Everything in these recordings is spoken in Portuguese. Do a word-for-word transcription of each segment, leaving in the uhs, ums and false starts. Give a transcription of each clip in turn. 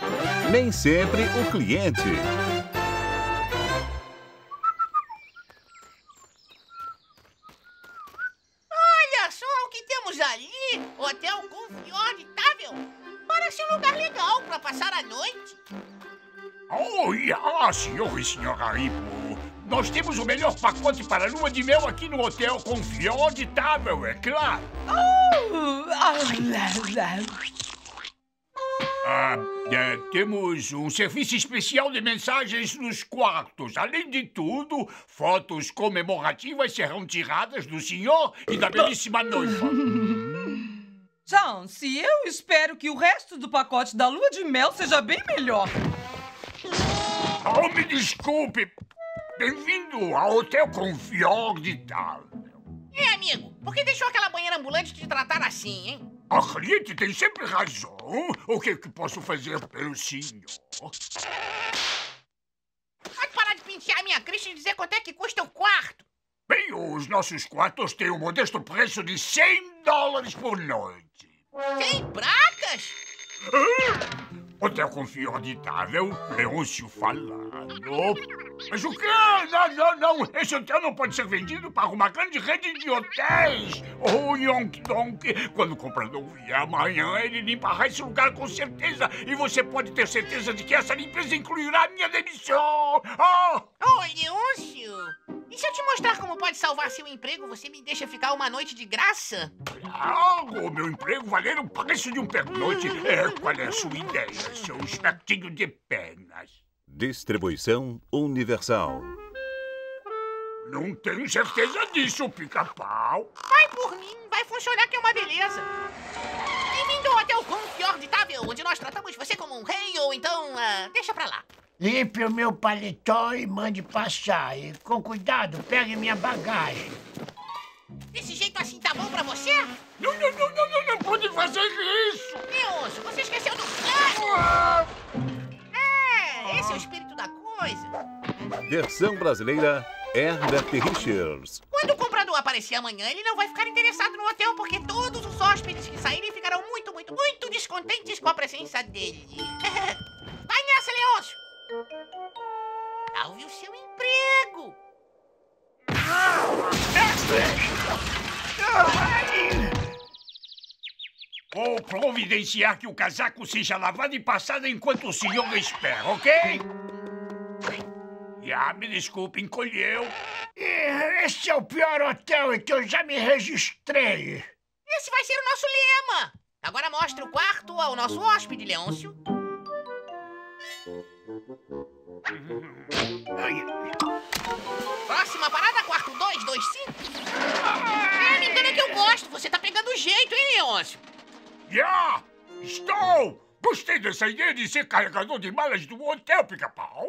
Nem sempre o cliente. Olha só o que temos ali. Hotel Confortável. Parece um lugar legal para passar a noite. Olha, senhor e senhora Hippo. Nós temos o melhor pacote para a lua de mel aqui no Hotel Confortável, é claro. Oh, ah, lá, lá. Ah, é, temos um serviço especial de mensagens nos quartos. Além de tudo, fotos comemorativas serão tiradas do senhor e da belíssima noiva. Chance, eu espero que o resto do pacote da lua de mel seja bem melhor. Oh, me desculpe. Bem-vindo ao Hotel Confortável. É, amigo, por que deixou aquela banheira ambulante te tratar assim, hein? A cliente tem sempre razão. O que, que posso fazer pelo senhor? Pode parar de pentear minha crista e dizer quanto é que custa o quarto. Bem, os nossos quartos têm um modesto preço de cem dólares por noite. cem pratas? Ah, Hotel Confortável, Leôncio falando. Mas o quê? Não, não, não. Esse hotel não pode ser vendido para uma grande rede de hotéis. Oh, Yonk Donk. Quando o comprador vier amanhã, ele limpará esse lugar com certeza. E você pode ter certeza de que essa limpeza incluirá a minha demissão. Oh! Ô, Leôncio, e se eu te mostrar como pode salvar seu emprego, você me deixa ficar uma noite de graça? Claro, meu emprego valer o preço de um pernoite. É, qual é a sua ideia, seu espertinho de penas? Distribuição Universal. Não tenho certeza disso, pica-pau. Vai por mim, vai funcionar que é uma beleza. Bem-vindo ao Hotel Confortável, onde nós tratamos você como um rei, ou então, ah, deixa pra lá. Limpe o meu paletó e mande passar. E com cuidado, pegue minha bagagem. Desse jeito assim tá bom pra você? Não, não, não, não, não, não pode fazer isso. Leôncio, você esqueceu do plano. É, esse é o espírito da coisa. Versão brasileira Herbert Richards. Quando o comprador aparecer amanhã, ele não vai ficar interessado no hotel, porque todos os hóspedes que saírem ficarão muito, muito, muito descontentes com a presença dele. Vai nessa, Leôncio. Salve o seu emprego. Vou providenciar que o casaco seja lavado e passado enquanto o senhor espera, ok? Já, me desculpe, encolheu. Esse é o pior hotel em que eu já me registrei. Esse vai ser o nosso lema. Agora mostre o quarto ao nosso hóspede, Leôncio. Próxima parada, quarto dois dois cinco. É, me engana que eu gosto. Você tá pegando o jeito, hein, Leôncio? Já! Estou! Gostei dessa ideia de ser carregador de malas do hotel, pica-pau.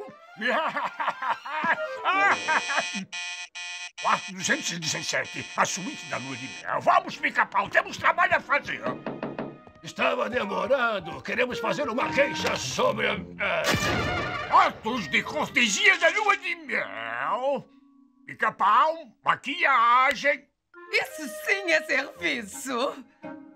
Quarto duzentos e dezessete, a suíte da lua de mel. Vamos, pica-pau, temos trabalho a fazer. Estava demorando. Queremos fazer uma queixa sobre... Uh... Atos de cortesia da lua de mel. Pica-pau, maquiagem. Isso sim é serviço.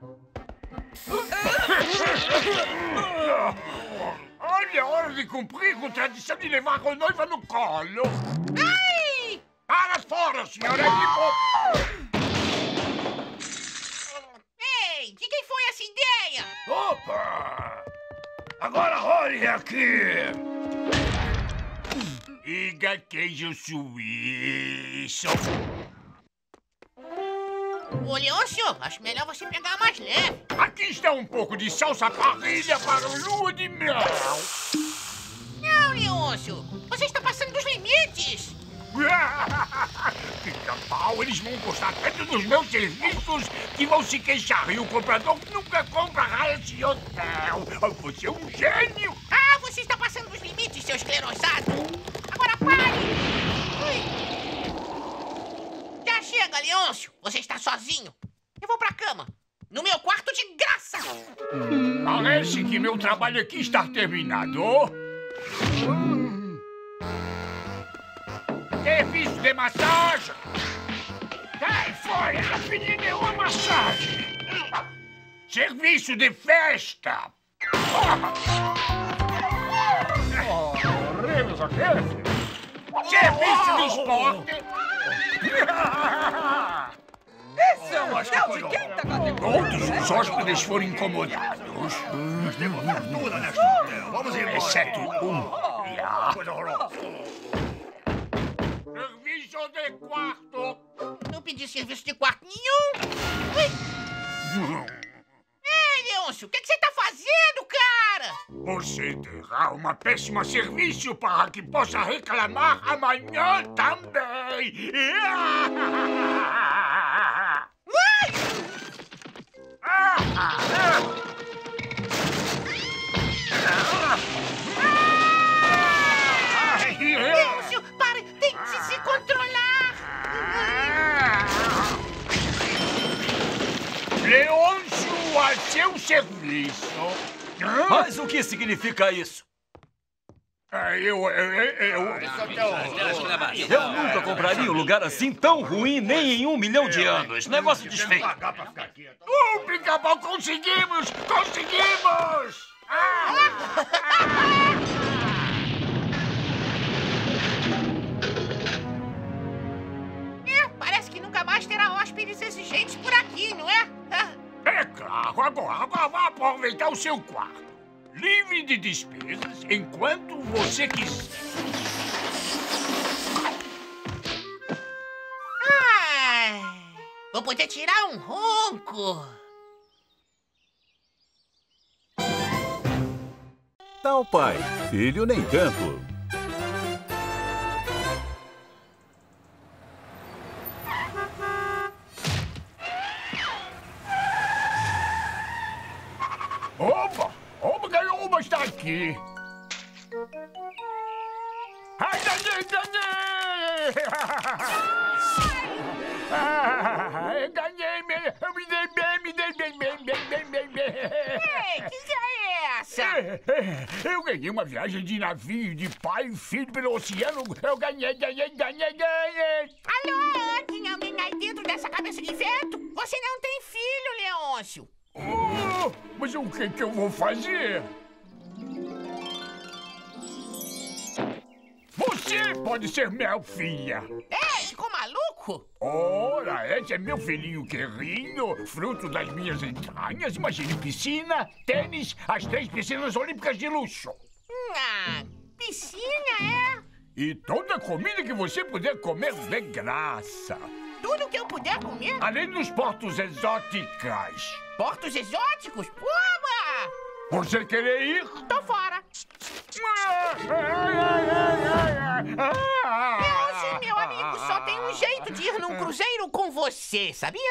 Olha, hora de cumprir com a tradição de levar a noiva no colo. Ai! Para fora, senhora Hippo! Ei, de quem foi essa ideia? Opa! Agora olhe aqui! Diga queijo suíço. Ô, Leôncio, acho melhor você pegar mais leve. Aqui está um pouco de salsa parrilha para o lua de mel. Não, Leôncio, você está passando dos limites. Pica-pau, eles vão gostar tanto dos meus serviços que vão se queixar. E o comprador nunca comprará esse hotel. Você é um gênio. Ah, você está passando dos limites, seu esclerosado. Agora pare. Ui. Já chega, Leôncio. Você está sozinho. Eu vou pra cama. No meu quarto de graça. Parece que meu trabalho aqui está terminado. Serviço de massagem. Sai fora, não pedi nenhuma massagem. Serviço de festa. Serviço de esporte. Esse é um hotel de quinta categoria. Todos os hóspedes foram incomodados. Nós temos fortuna neste hotel. Vamos embora. Exceto um. Coisa horrorosa. Serviço de quarto. Não pedi serviço de quarto nenhum. Ui. Ei, Leôncio, o que, que você tá fazendo, cara? Você terá uma péssima serviço para que possa reclamar amanhã também. Leôncio, pare, tente se controlar. Leôncio, a seu serviço. Mas o que significa isso? É, Eu, eu, eu, eu... Eu nunca compraria um lugar assim tão ruim nem em um milhão de anos. Negócio desfeito. Pagar pra ficar quieto. Uh, Pica-Pau, conseguimos! Conseguimos! É, parece que nunca mais terá hóspedes exigentes por aqui, não é? É claro, agora, agora vá aproveitar o seu quarto. Livre de despesas enquanto você quiser. Ai, vou poder tirar um ronco. Tal pai, filho nem tanto. Opa! Opa, ganhou uma, está aqui. Ai, ganhei, ganhei! Ah, ganhei, me, me dei bem, me dei bem, bem, bem, bem, bem, bem. Ei, que que é essa? Eu ganhei uma viagem de navio de pai e filho pelo oceano. Eu ganhei, ganhei, ganhei, ganhei. Alô, tem alguém aí dentro dessa cabeça de vento? Você não tem filho, Leôncio. Oh, mas o que que eu vou fazer? Você pode ser minha filha. É, ficou maluco? Ora, esse é meu filhinho querido, fruto das minhas entranhas. Imagine piscina, tênis, as três piscinas olímpicas de luxo. Ah, piscina, é? E toda a comida que você puder comer de graça. Tudo que eu puder comer? Além dos portos exóticas. Portos exóticos? Oba! Você querer ir? Tô fora. Leôncio, meu amigo, só tem um jeito de ir num cruzeiro com você, sabia?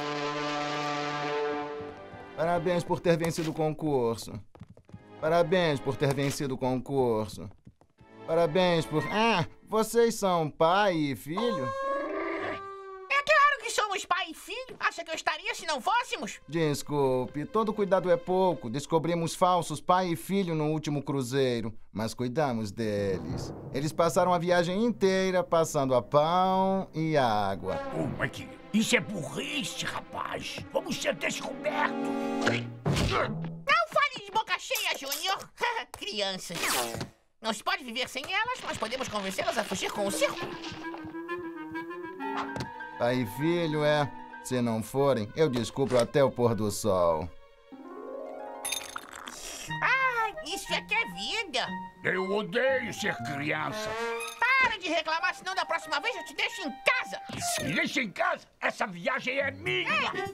Parabéns por ter vencido o concurso. Parabéns por ter vencido o concurso. Parabéns por... Ah, vocês são pai e filho? É claro que somos pai e filho. Acha que eu estaria se não fôssemos? Desculpe, todo cuidado é pouco. Descobrimos falsos pai e filho no último cruzeiro, mas cuidamos deles. Eles passaram a viagem inteira passando a pão e água. Oh, mas que... Isso é burrice, rapaz. Vamos ser descobertos. Não fale de boca cheia, Júnior. Crianças. Não se pode viver sem elas, mas podemos convencê-las a fugir com o circo. Pai e filho, é. Se não forem, eu descubro até o pôr do sol. Ah, isso é que é vida. Eu odeio ser criança. Para de reclamar, senão da próxima vez eu te deixo em casa. Me deixa em casa. Essa viagem é minha.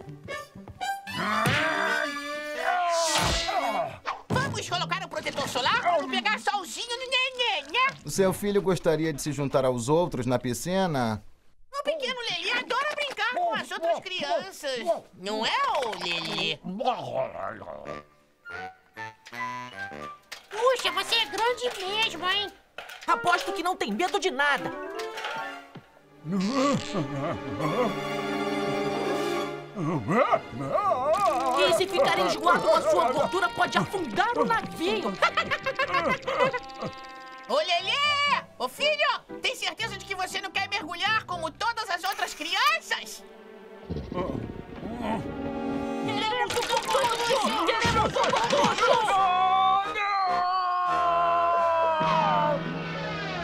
Vamos colocar o protetor solar para não pegar solzinho no neném, né? O seu filho gostaria de se juntar aos outros na piscina? O pequeno Lelê adora brincar com as outras crianças. Não é, ô Lelê? Puxa, você é grande mesmo, hein? Aposto que não tem medo de nada. E se ficar enjoado com a sua gordura, pode afundar o navio. Ô Lelê! Ô filho! Tem certeza de que você não quer mergulhar como todas as outras crianças? Queremos o concurso! Queremos o concurso!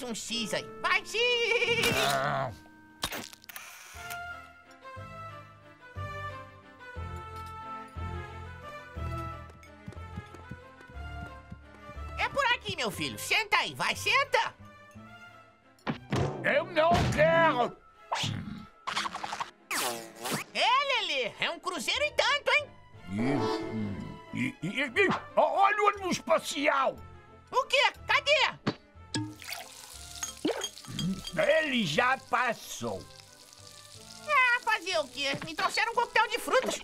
um X aí. Vai, X! Ah. É por aqui, meu filho. Senta aí, vai, senta! Eu não quero! É, Lelê, é um cruzeiro e tanto, hein? E, e, e, e, olha o ônibus espacial! O quê? Cadê? Ele já passou. Ah, fazer o quê? Me trouxeram um coquetel de frutas.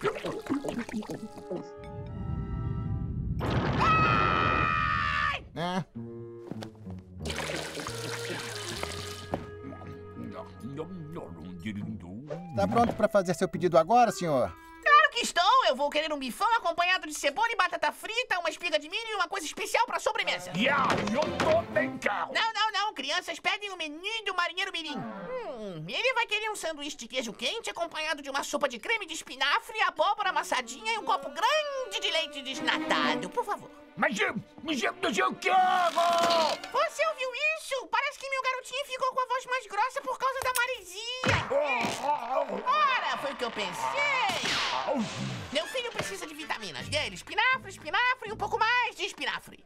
É. Tá pronto pra fazer seu pedido agora, senhor? Claro que estou! Eu vou querer um bifão acompanhado de cebola e batata frita, uma espiga de milho e uma coisa especial pra sobremesa. Yeah, eu também quero! Não, não, não. Crianças pedem o menu do marinheiro mirim. Hum, ele vai querer um sanduíche de queijo quente acompanhado de uma sopa de creme de espinafre, abóbora amassadinha e um copo grande de leite desnatado, por favor. Mas, mas, mas eu quero! Você ouviu isso? Parece que meu garotinho ficou com a voz mais grossa por causa da maresia. Ora, foi o que eu pensei. Meu filho precisa de vitaminas. Dele, espinafre, espinafre e um pouco mais de espinafre.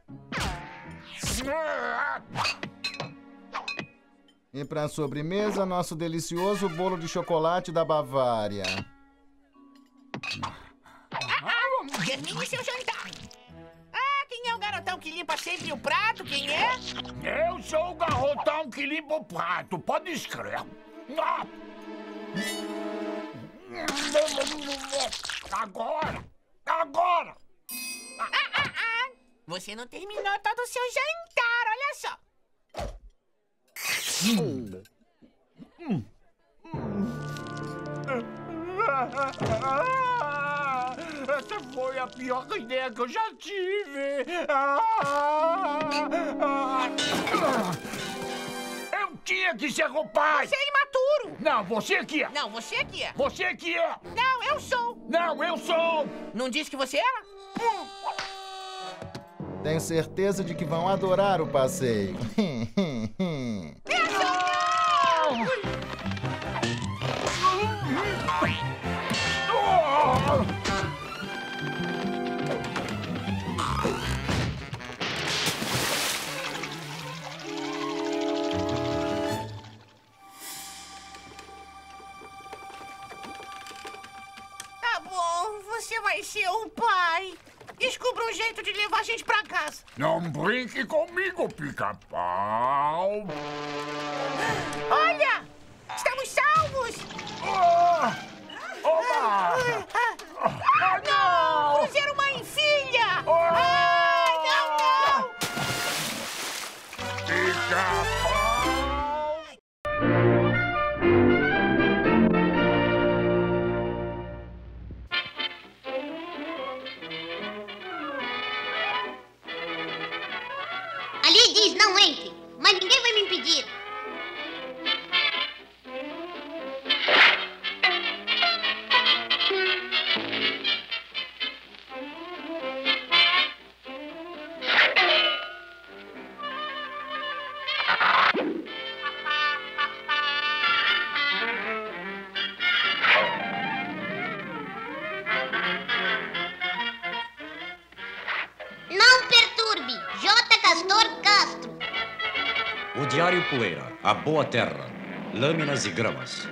E pra sobremesa, nosso delicioso bolo de chocolate da Bavária. Ah, ah, termine seu jantar. Ah, quem é o garotão que limpa sempre o prato? Quem é? Eu sou o garotão que limpa o prato, pode escrever. Agora! Agora! Ah, ah, ah! Você não terminou todo o seu jantar, olha só! Hum. Hum. Essa foi a pior ideia que eu já tive! Eu tinha que ser o pai! Você é imaturo! Não, você que é! Não, você que é! Você que é! Não, eu sou! Não, eu sou! Não disse que você era? Hum. Tenho certeza de que vão adorar o passeio. Tá bom, você vai ser o pai. Descubra um jeito de levar a gente pra casa. Não brinque comigo, pica-pau! Olha! Estamos salvos! Ah! Oba! Ah, não! Cruzeiro mãe e filha! Ah, não, não! Pica-pau! Ali diz não entre, mas ninguém vai me impedir. Não perturbe, J. Castor Castro. O Diário Poeira, a boa terra, lâminas e gramas.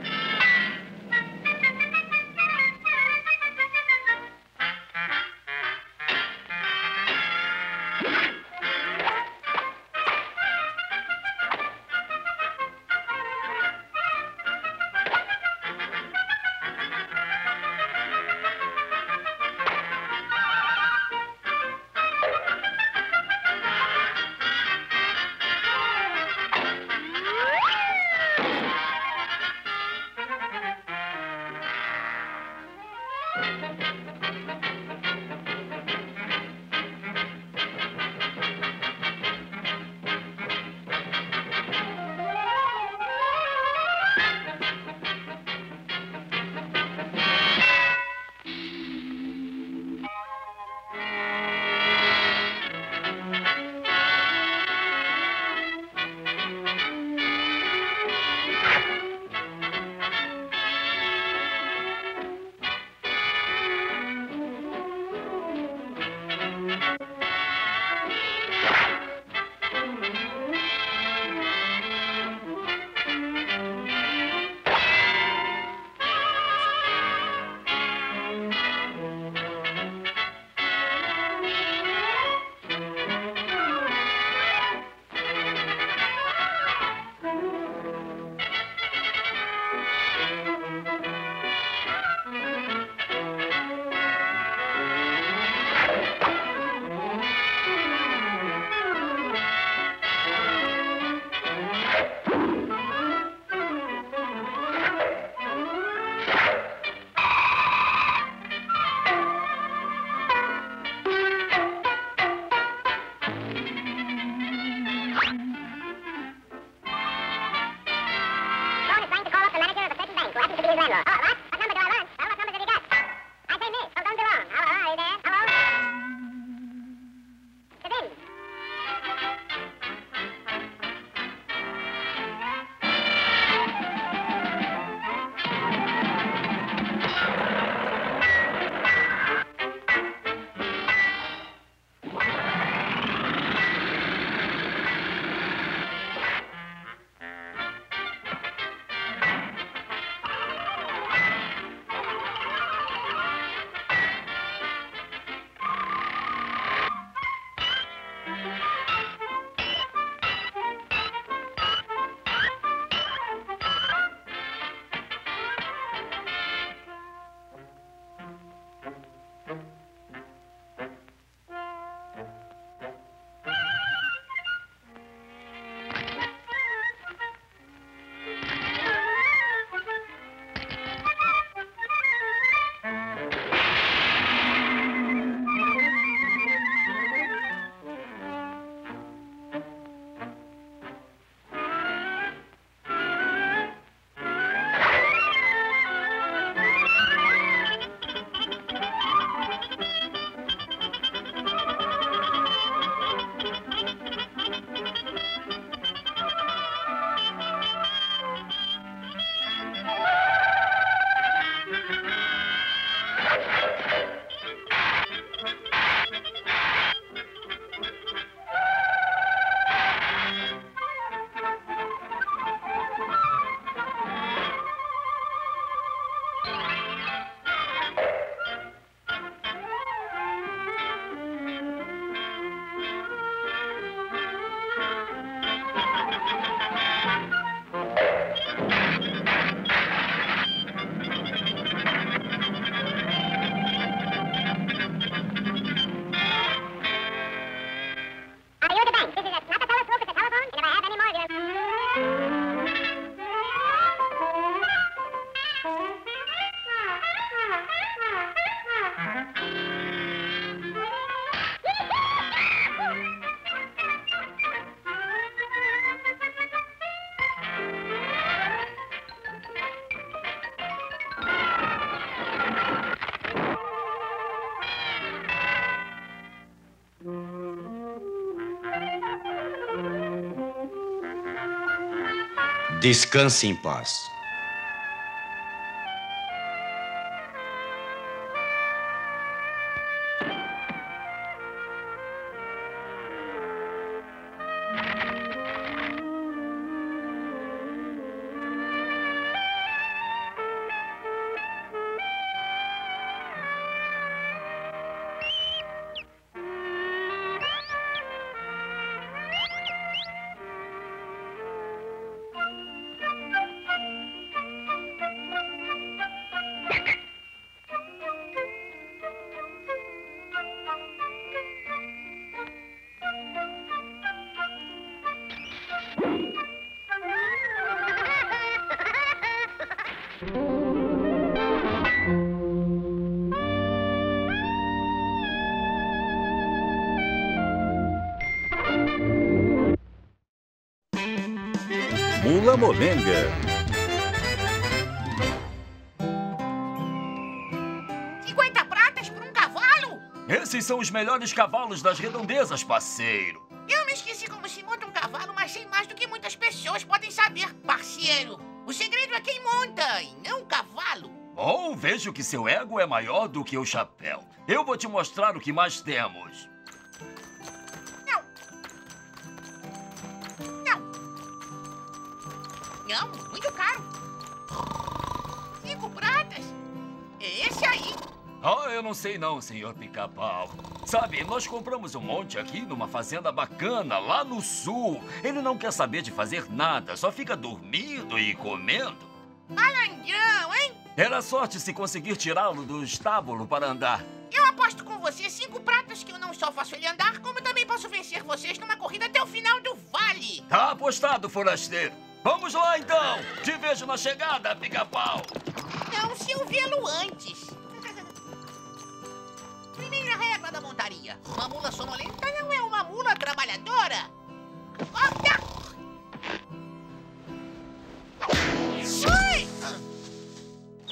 Descanse em paz. Mula Molenga. cinquenta pratas por um cavalo? Esses são os melhores cavalos das redondezas, parceiro. Eu me esqueci como se monta um cavalo, mas sei mais do que muitas pessoas podem saber, parceiro. O segredo é quem monta e não o cavalo. Bom, vejo que seu ego é maior do que o chapéu. Eu vou te mostrar o que mais temos. Não, muito caro. Cinco pratas? É esse aí. Ah, eu não sei não, senhor Pica-Pau. Sabe, nós compramos um monte aqui numa fazenda bacana, lá no sul. Ele não quer saber de fazer nada, só fica dormindo e comendo. Malandrão, hein? Era sorte se conseguir tirá-lo do estábulo para andar. Eu aposto com você cinco pratas que eu não só faço ele andar, como também posso vencer vocês numa corrida até o final do vale. Tá apostado, forasteiro. Vamos lá, então! Te vejo na chegada, Pica-Pau! Não, se eu vê-lo antes. Primeira regra da montaria. Uma mula sonolenta não é uma mula trabalhadora. Ui!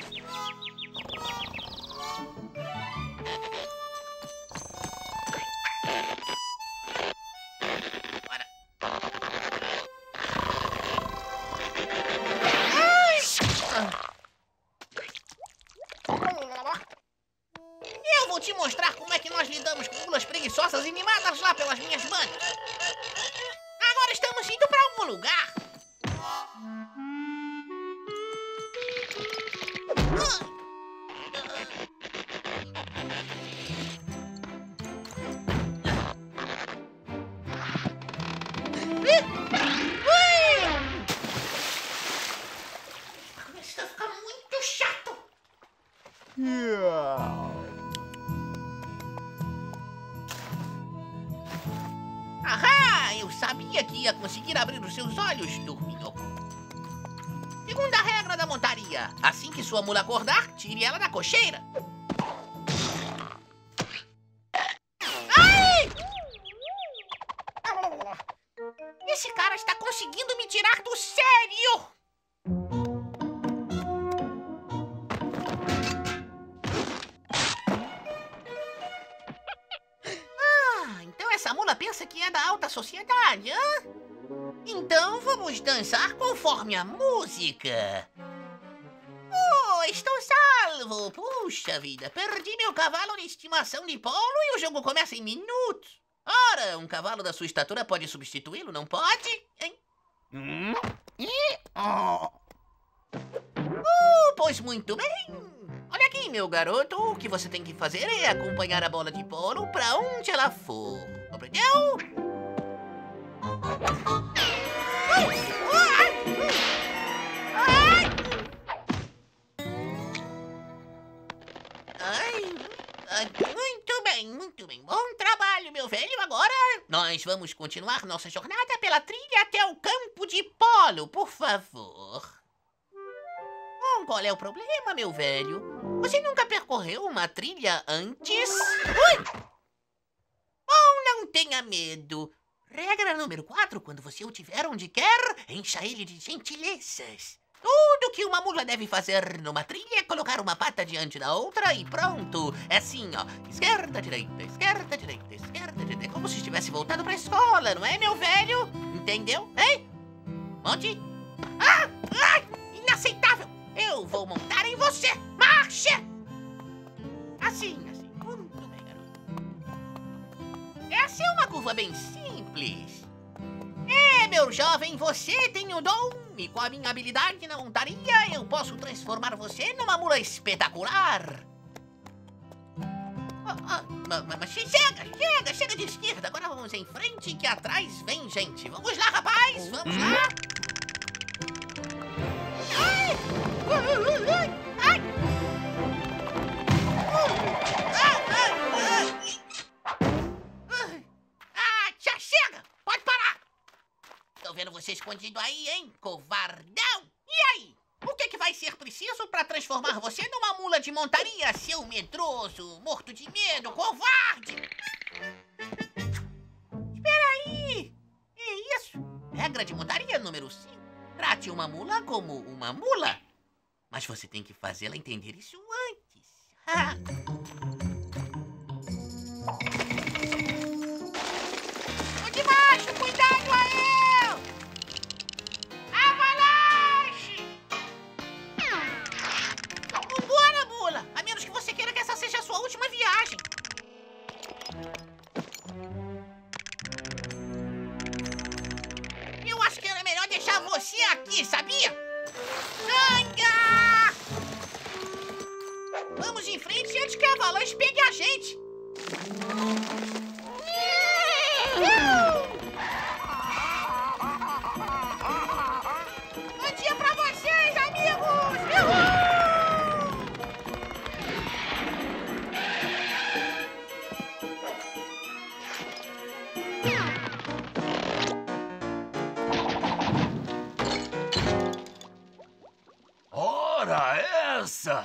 preguiçosas e mimadas lá pelas minhas manas. Agora estamos indo para algum lugar. Isso fica muito chato. Ahá! Eu sabia que ia conseguir abrir os seus olhos, dorminhoco. Segunda regra da montaria. Assim que sua mula acordar, tire ela da cocheira. Ai! Esse cara está conseguindo me tirar do sério! Ah, então essa mula pensa que é da alta sociedade, hã? Então vamos dançar conforme a música. Oh, estou salvo! Puxa vida, perdi meu cavalo de estimação de polo e o jogo começa em minutos. Ora, um cavalo da sua estatura pode substituí-lo, não pode? Hein? Hum? Ih, oh. Uh, pois muito bem. Olha aqui, meu garoto, o que você tem que fazer é acompanhar a bola de polo pra onde ela for. Compreendeu? Ai, ai, muito bem, muito bem. Bom trabalho, meu velho. Agora nós vamos continuar nossa jornada pela trilha até o campo de polo, por favor. Bom, qual é o problema, meu velho? Você nunca percorreu uma trilha antes? Ui! Bom, não tenha medo. Regra número quatro, quando você o tiver onde quer, encha ele de gentilezas. Tudo que uma mula deve fazer numa trilha é colocar uma pata diante da outra e pronto. É assim, ó. Esquerda, direita, esquerda, direita, esquerda, direita. É como se estivesse voltando pra escola, não é, meu velho? Entendeu? Hein? Monte? Ah! Ah! Inaceitável! Eu vou montar em você! Marcha! Assim, assim. Muito bem, garoto. Essa é uma curva bem simples. É, meu jovem, você tem o dom. E com a minha habilidade na montaria, eu posso transformar você numa mula espetacular. Ah, ah, mas, mas chega, chega, chega de esquerda. Agora vamos em frente, que atrás vem gente. Vamos lá, rapaz, vamos lá. Ai! Ai! Ah, já chega! Pode parar! Tô vendo você escondido aí, hein, covardão! E aí? O que, que vai ser preciso pra transformar você numa mula de montaria, seu medroso, morto de medo, covarde? Espera aí! É isso! Regra de montaria número cinco. Trate uma mula como uma mula. Mas você tem que fazê-la entender isso antes. Tô de baixo, cuidado aí! Avalanche! Vambora, mula! A menos que você queira que essa seja a sua última viagem. Eu acho que era melhor deixar você aqui, sabia? Anga! Vamos em frente antes que a avalanche pegue a gente. Bom dia pra vocês, amigos! Ora, essa!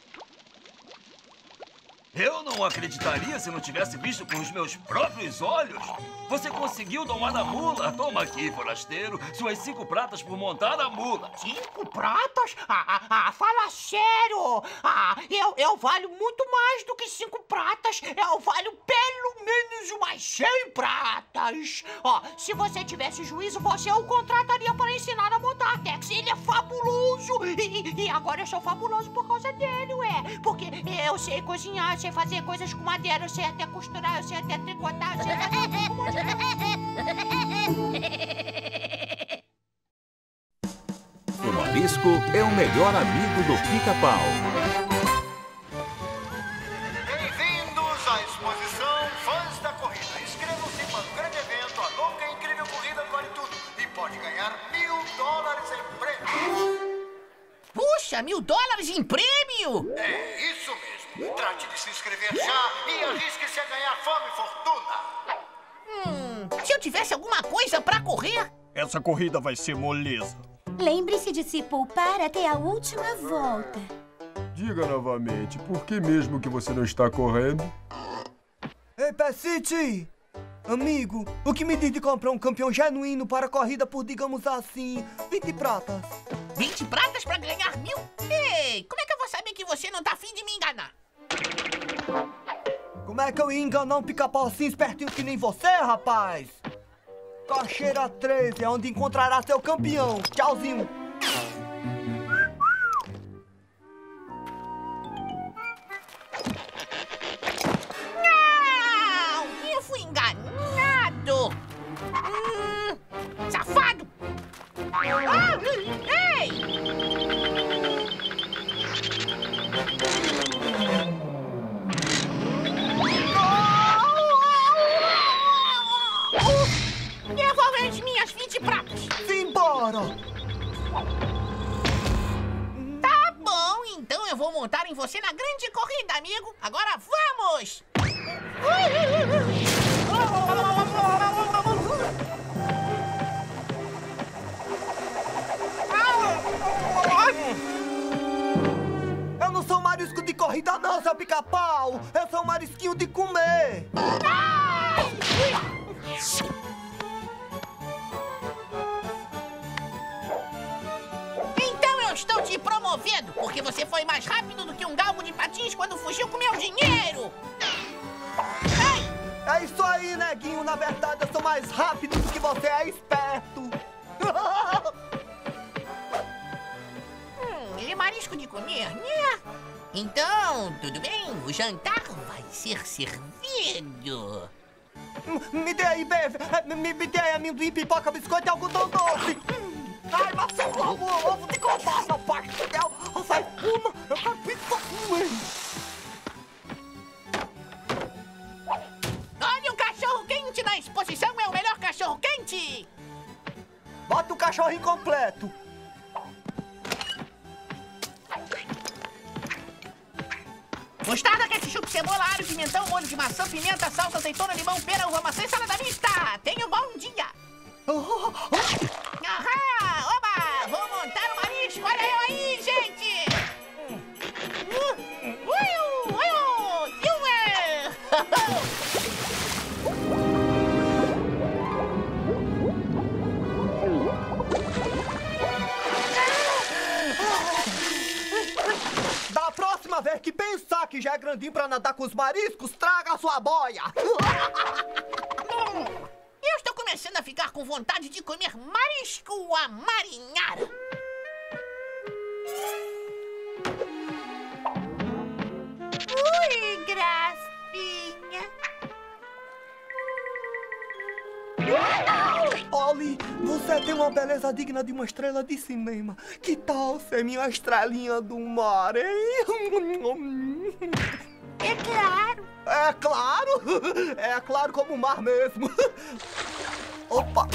Eu não acreditaria se não tivesse visto com os meus próprios olhos. Você conseguiu domar a mula. Toma aqui, forasteiro, suas cinco pratas por montar a mula. Cinco pratas? Ah, ah, ah, fala sério! Ah, eu, eu valho muito mais do que cinco pratas. Eu valho pelo menos umas cem pratas. Ó, se você tivesse juízo, você o contrataria para ensinar a montar Tex. Ele é fabuloso. E, e agora eu sou fabuloso por causa dele, ué. Porque É, eu sei cozinhar, eu sei fazer coisas com madeira, eu sei até costurar, eu sei até tricotar, eu sei fazer um monte de O marisco é o melhor amigo do pica-pau. Bem-vindos à exposição Fãs da Corrida. Inscrevam-se para o grande evento, a louca e incrível corrida vale tudo. E pode ganhar mil dólares em prêmio. Puxa, mil dólares em prêmio! É isso mesmo. Trate de se inscrever já e arrisque-se a ganhar fama e fortuna. Hum, se eu tivesse alguma coisa pra correr... Essa corrida vai ser moleza. Lembre-se de se poupar até a última volta. Diga novamente, por que mesmo que você não está correndo? Ei, Pecite! Amigo, o que me diz de comprar um campeão genuíno para a corrida por, digamos assim, vinte pratas? vinte pratas pra ganhar mil? Ei, como é que eu vou saber que você não tá afim de me enganar? Como é que eu ia enganar um pica-pau assim espertinho que nem você, rapaz? Caixeira treze é onde encontrará seu campeão. Tchauzinho. Não! Eu fui enganado! Hum, safado! Ah, ei! Devolve as minhas vinte pratas! Simbora! Tá bom, então eu vou montar em você na grande corrida, amigo! Agora vamos! Eu não sou marisco de corrida não, seu pica-pau! Eu sou um marisquinho de comer! Então eu estou te promovendo, porque você foi mais rápido do que um galgo de patins quando fugiu com meu dinheiro! Ai! É isso aí, neguinho! Na verdade, eu sou mais rápido do que você é esperto! hum, ele é marisco de comer, né? Então, tudo bem, o jantar vai ser servido. Me dê aí, bebê! Me, me dê aí amendoim, pipoca, biscoito e algodão doce! Ai, mas seu ovo, ovo de combate, rapaz! Sai uma, eu quero pizza comer! Olha o cachorro quente na exposição, é o melhor cachorro quente! Bota o cachorrinho completo! Mostarda, ketchup, cebola, alho, pimentão, molho de maçã, pimenta, salsa, azeitona, limão, pera, uva, maçã e salada mista! Tenha um bom dia! Aham! Oba! Vou montar o marisco! Olha eu aí, gente! Uh, uh, uh, Da próxima vez que pensar que já é grandinho pra nadar com os mariscos, traga a sua boia! Eu estou começando a ficar com vontade de comer marisco à marinhara. Ui, gracinha! Ollie, você tem uma beleza digna de uma estrela de cinema. Que tal ser minha estrelinha do mar, hein? É claro! É claro! É claro como o mar mesmo! Opa!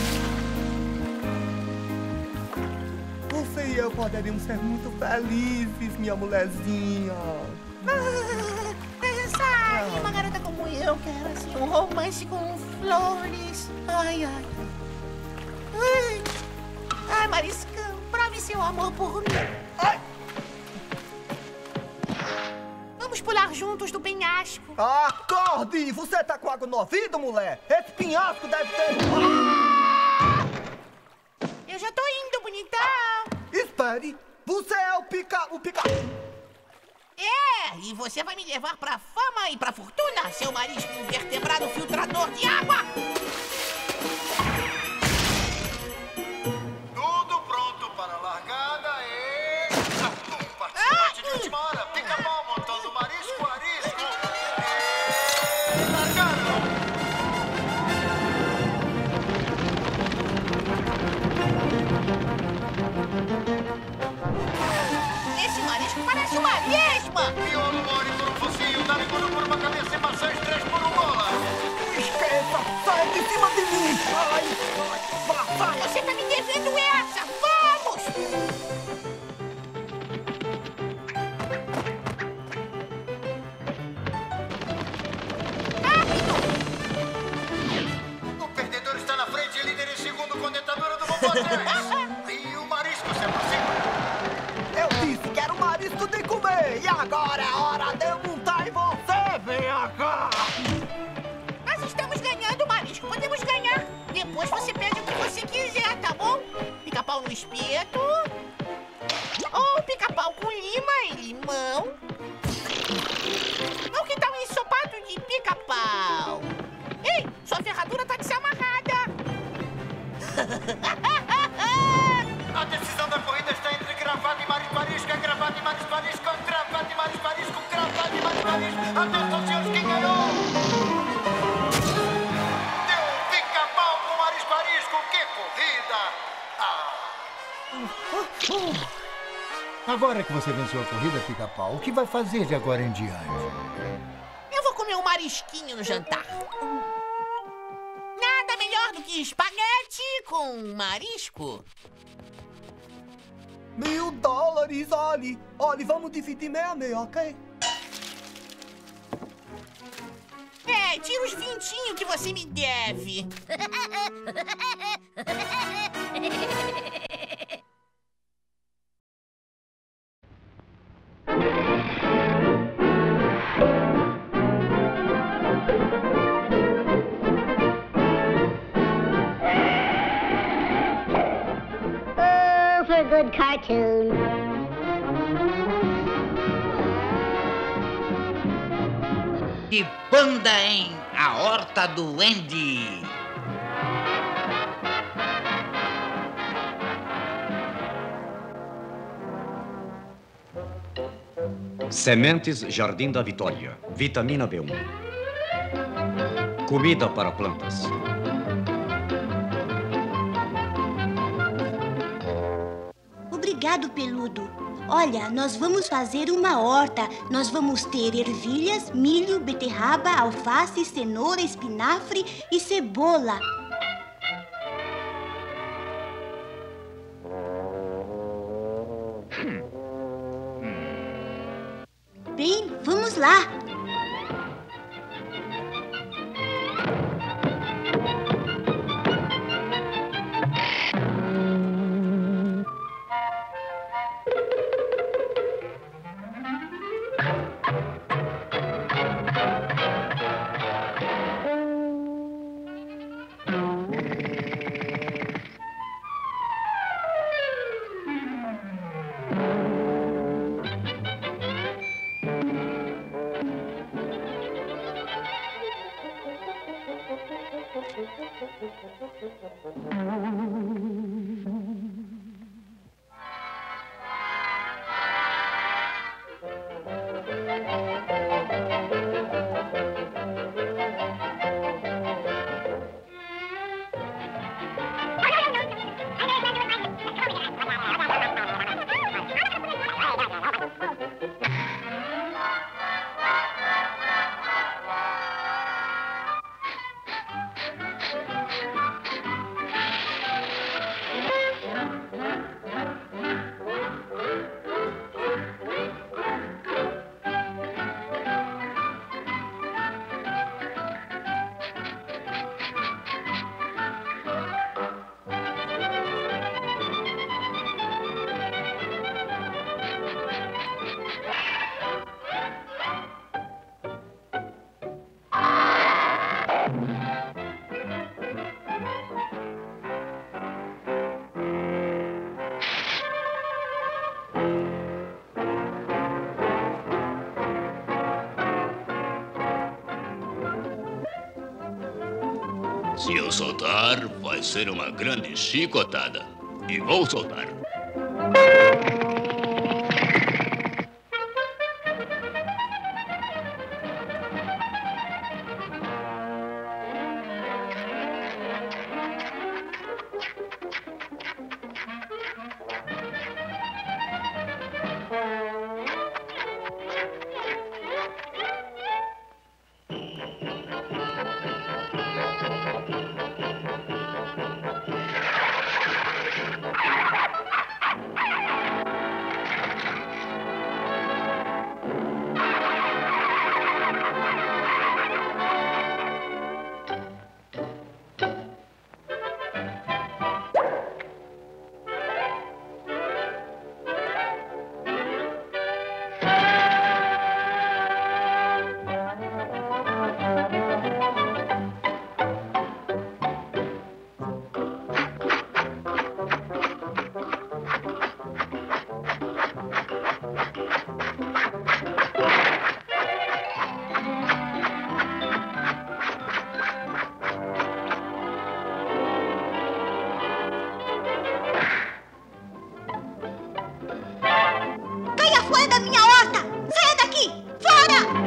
Você e eu poderíamos ser muito felizes, minha mulherzinha! Ah, sabe, uma garota como eu quer assim, um romance com flores. Ai, ai. Ai, ai Mariscão, prove seu amor por mim. Ai. Vamos pular juntos do penhasco. Acorde! Você tá com água no ouvido, mulher? Esse penhasco deve ter... Eu já tô indo, bonitão. Espere! Você é o pica... o pica... É, e você vai me levar pra fama e pra fortuna, seu marisco invertebrado filtrador de água! Tudo pronto para a largada e... Um participante de última hora, pica-pau montando o marisco. cama! Miolo mole por um focinho, narigudo por uma cabeça e maçãs três por um dólar. Esqueça! Sai de cima de mim! Ai, ai, vá, vai! Você tá me devendo essa! Vamos! O perdedor está na frente, líder em segundo, com a dentadura do bobo atrás. E o marisco se aproxima. Eu disse que era o marisco de comer! E agora é hora de eu montar em você! Vem cá! Nós estamos ganhando, Marisco. Podemos ganhar. Depois você pede o que você quiser, tá bom? Pica-pau no espeto. Ou pica-pau com lima e limão. Ou que tal um ensopado de pica-pau? Ei, sua ferradura tá desamarrada. A decisão da corrida está entre gravata e marisco-arisco, gravata e marisco-arisco, gravata e marisco-arisco, gravata e marisco-arisco. Atenção, senhores, quem ganhou? Deu um pica-pau com marisco-arisco, que corrida! Ah. Agora que você venceu a corrida, Pica-Pau, o que vai fazer de agora em diante? Eu vou comer um marisquinho no jantar. Nada melhor do que espaguete com marisco. Mil dólares, olhe! Olhe, vamos dividir meia a meia, ok? É, tira os vintinhos que você me deve. Oh, for a good cartoon. De banda em A Horta do Andy. Sementes Jardim da Vitória. Vitamina B um. Comida para plantas. Obrigado, Peludo. Olha, nós vamos fazer uma horta. Nós vamos ter ervilhas, milho, beterraba, alface, cenoura, espinafre e cebola. Bem, vamos lá. Se eu soltar, vai ser uma grande chicotada. E vou soltar. da minha horta! Saia daqui! Fora!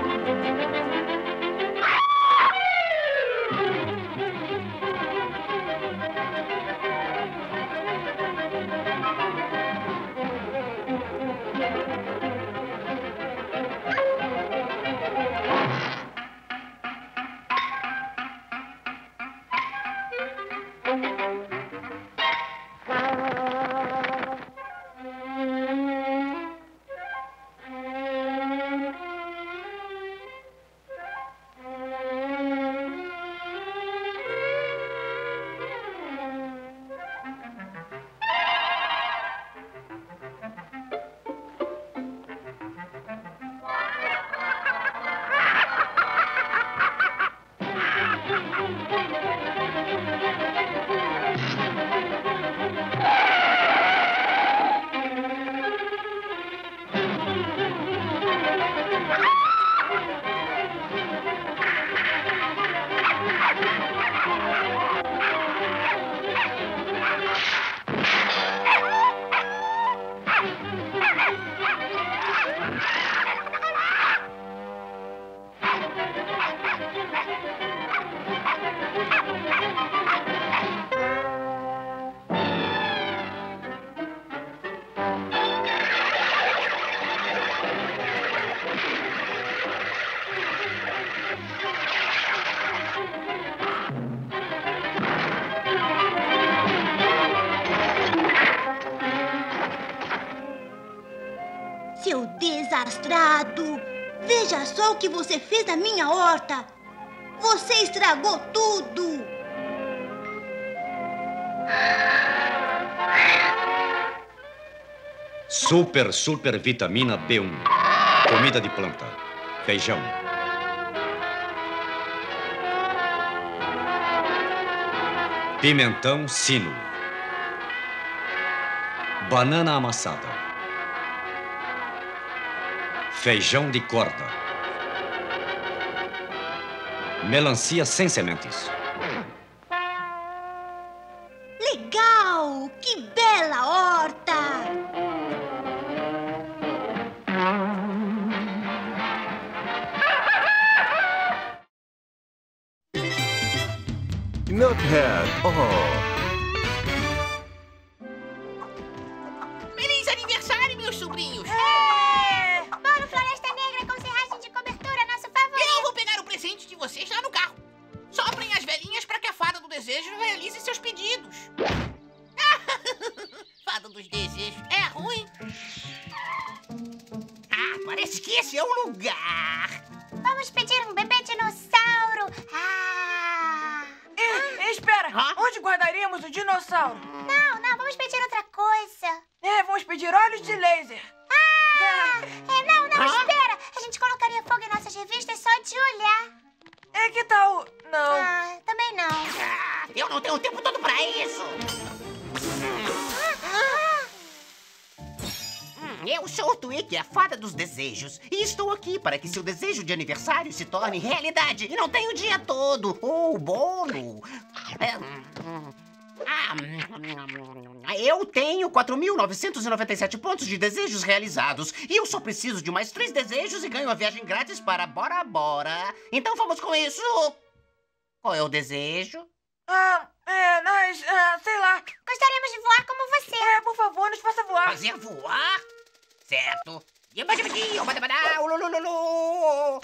Seu desastrado! Veja só o que você fez na minha horta! Você estragou tudo! Super, super vitamina B um. Comida de planta. Feijão. Pimentão sino. Banana amassada. Feijão de corda. Melancia sem sementes. Legal! Que bela horta! Nuthead. Oh. Feliz aniversário, meus sobrinhos! É! Bolo Floresta Negra com serragem de cobertura, nosso favorito! Eu vou pegar o presente de vocês lá no carro. Soprem as velhinhas para que a fada do desejo realize seus pedidos. Fada dos desejos é ruim. Ah, parece que esse é o lugar. Vamos pedir um bebê dinossauro. Ah! Eh, espera! Hã? Onde guardaríamos o dinossauro? Não, não, vamos pedir outra coisa. É, vamos pedir olhos de laser. Ah! É, não, não, Hã? espera. A gente colocaria fogo em nossas revistas só de olhar. É, que tal? Não. Ah, também não. Ah, eu não tenho tempo todo pra isso. Hum, eu sou o Twig, a fada dos desejos. E estou aqui para que seu desejo de aniversário se torne realidade. E não tenho o dia todo. Oh, bolo. É, hum, ah, hum, eu tenho quatro mil novecentos e noventa e sete pontos de desejos realizados. E eu só preciso de mais três desejos e ganho a viagem grátis para Bora Bora. Então vamos com isso. Qual é o desejo? Ah, é, nós, ah, sei lá. Gostaríamos de voar como você. É, por favor, nos faça voar. Fazer voar? Certo. Ulululu.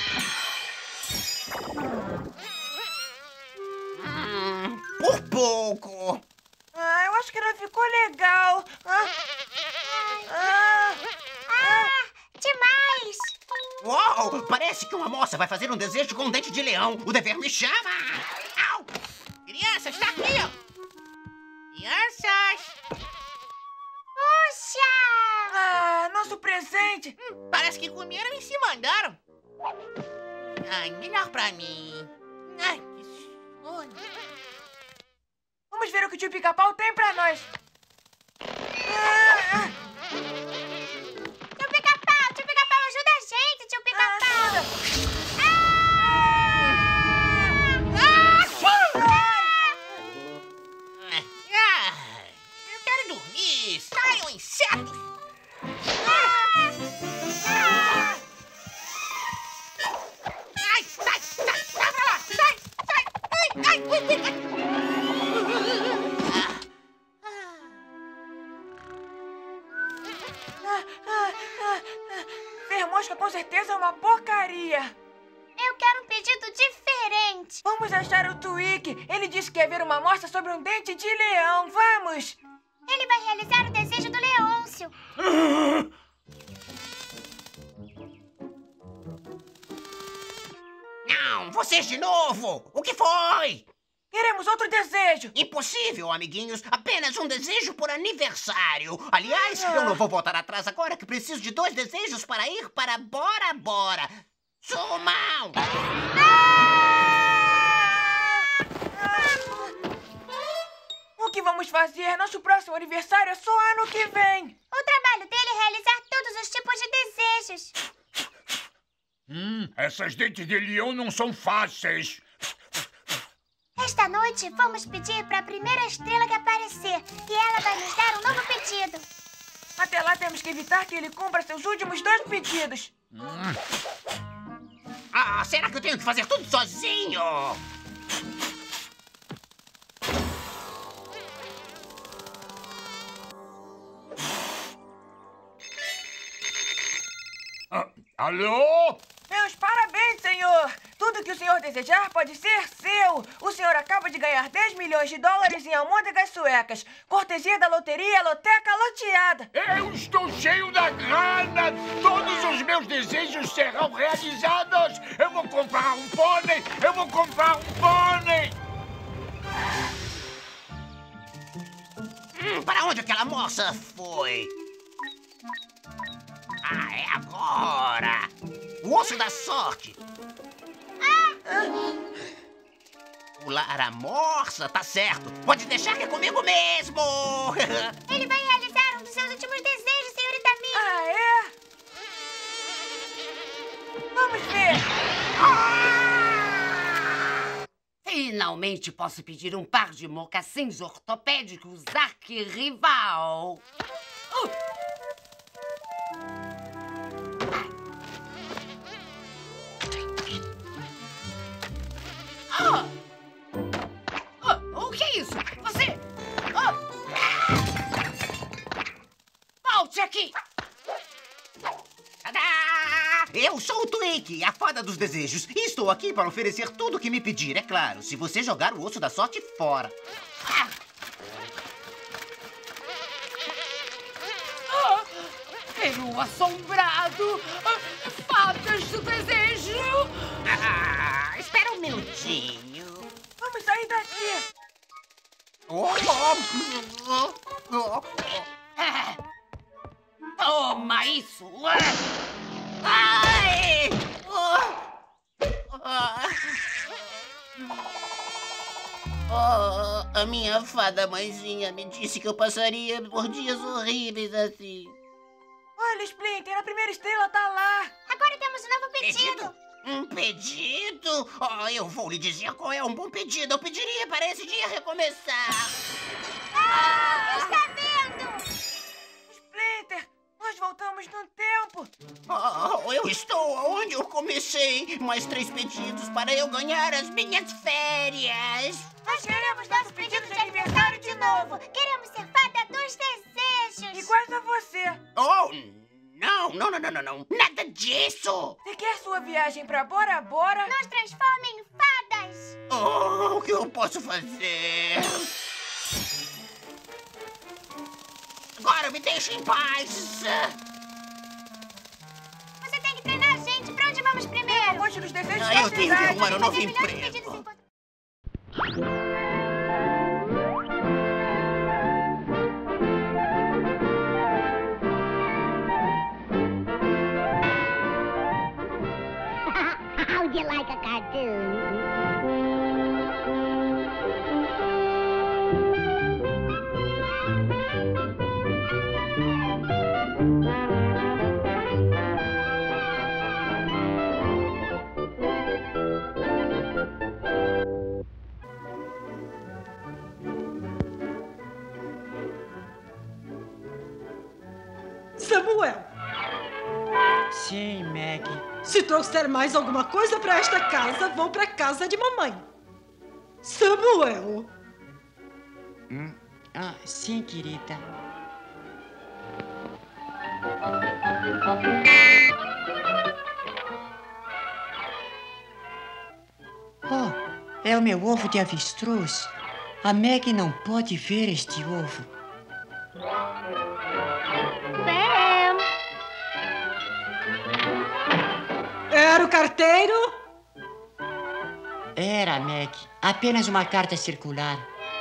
Hum, por pouco. Ah, eu acho que não ficou legal. Ah, ah, Ah, demais. Uau! Parece que uma moça vai fazer um desejo com um dente de leão. O dever me chama. Au! Crianças, está aqui, ó. Crianças. Puxa! ah, nosso presente. Hum, parece que comeram e se mandaram. Ai, melhor pra mim. Ai, que sono. Vamos ver o que o tio Pica-Pau tem pra nós. Ah, Tio Pica-Pau, tio Pica-Pau, ajuda a gente, tio Pica-Pau. Ah, eu quero dormir. Saiam, insetos. Ah! ah, ah, ah. Ser mosca com certeza é uma porcaria. Eu quero um pedido diferente. Vamos achar o Tweek. Ele disse que ia ver uma mostra sobre um dente de leão. Vamos! Ele vai realizar o desejo do Leôncio. Não, vocês de novo! O que foi? Queremos outro desejo. Impossível, amiguinhos. Apenas um desejo por aniversário. Aliás, Ah. eu não vou voltar atrás agora que preciso de dois desejos para ir para Bora Bora. Sumam! O que vamos fazer? Nosso próximo aniversário é só ano que vem. O trabalho dele é realizar todos os tipos de desejos. Hum, essas dentes de leão não são fáceis. Esta noite, vamos pedir para a primeira estrela que aparecer. E ela vai nos dar um novo pedido. Até lá, temos que evitar que ele cumpra seus últimos dois pedidos. Hum. Ah, será que eu tenho que fazer tudo sozinho? Ah, alô? Meus parabéns, senhor! Tudo que o senhor desejar pode ser seu! O senhor acaba de ganhar dez milhões de dólares em almôndegas suecas. Cortesia da loteria Loteca Loteada. Eu estou cheio da grana! Todos os meus desejos serão realizados! Eu vou comprar um pônei! Eu vou comprar um pônei! Hum, para onde aquela moça foi? Ah, é agora! O osso da sorte! Pular a morsa, tá certo! Pode deixar que é comigo mesmo! Ele vai realizar um dos seus últimos desejos, senhorita Mia. Ah, é? Vamos ver! Finalmente posso pedir um par de mocassins ortopédicos arquirrival. Uh! Ah! Ah, o que é isso? Você... Ah! Volte aqui! Tadá! Eu sou o Tweek, a fada dos desejos. E estou aqui para oferecer tudo o que me pedir, é claro, se você jogar o osso da sorte fora. Ah! Ah! Peru assombrado! Ah, fadas do desejo! Ah, espera um minutinho. Vamos sair daqui! Oh, oh, oh, oh. Ah, toma isso! Ai! Oh, oh, a minha fada mãezinha me disse que eu passaria por dias horríveis assim. Olha, Splinter, a primeira estrela tá lá. Agora temos um novo pedido. Pedido? Um pedido? Oh, eu vou lhe dizer qual é um bom pedido. Eu pediria para esse dia recomeçar. Ah, está vendo? Splinter, nós voltamos no tempo. Oh, eu estou onde eu comecei. Mais três pedidos para eu ganhar as minhas férias. Nós queremos nosso pedido de aniversário de novo. Queremos ser fada dos desejos. Igual a você. Oh, não, não, não, não, não, não. Nada disso. Você quer sua viagem pra Bora Bora? Nos transforma em fadas. Oh, o que eu posso fazer? Agora me deixe em paz. Você tem que treinar a gente. Pra onde vamos primeiro? Um monte dos desejos Ah, eu tenho que arrumar um novo emprego. How would you like a cartoon? Samuel! Sim, Maggie. Se trouxer mais alguma coisa para esta casa, vou para casa de mamãe. Samuel! Hum? Ah, sim, querida. Oh, é o meu ovo de avestruz. A Meg não pode ver este ovo. Sam! Era o carteiro? Era, Meg. Apenas uma carta circular.